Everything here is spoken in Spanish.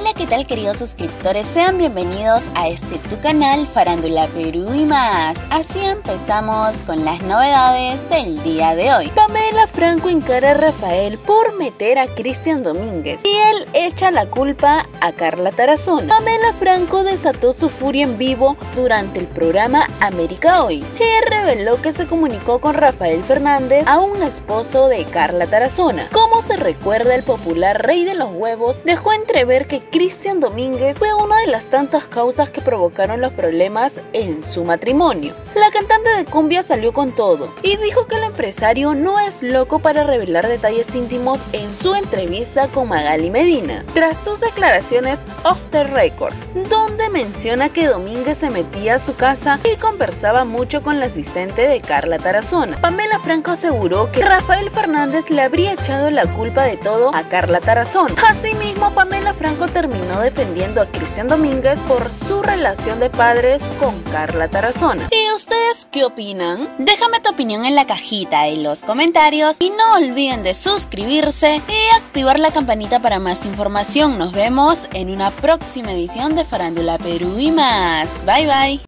Hola, ¿qué tal, queridos suscriptores? Sean bienvenidos a tu canal Farándula Perú y más. Así empezamos con las novedades del día de hoy. Pamela Franco encara a Rafael por meter a Cristian Domínguez y él echa la culpa a Carla Tarazona. Pamela Franco desató su furia en vivo durante el programa América Hoy y reveló que se comunicó con Rafael Fernández, aún esposo de Carla Tarazona. Como se recuerda, el popular rey de los huevos dejó entrever que Cristian Domínguez fue una de las tantas causas que provocaron los problemas en su matrimonio. La cantante de cumbia salió con todo y dijo que el empresario no es loco para revelar detalles íntimos en su entrevista con Magali Medina, tras sus declaraciones off the record, donde menciona que Domínguez se metía a su casa y conversaba mucho con la asistente de Carla Tarazona. Pamela Franco aseguró que Rafael Fernández le habría echado la culpa de todo a Carla Tarazona. Asimismo, Pamela Franco terminó defendiendo a Cristian Domínguez por su relación de padres con Carla Tarazona. ¿Y ustedes qué opinan? Déjame tu opinión en la cajita de los comentarios y no olviden de suscribirse y activar la campanita para más información. Nos vemos en una próxima edición de Farándula Perú y más. Bye bye.